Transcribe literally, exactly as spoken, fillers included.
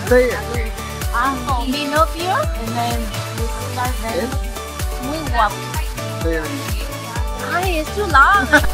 say it. I'm gonna be up here and then we start then we walk. Say it. Ay, it's too long.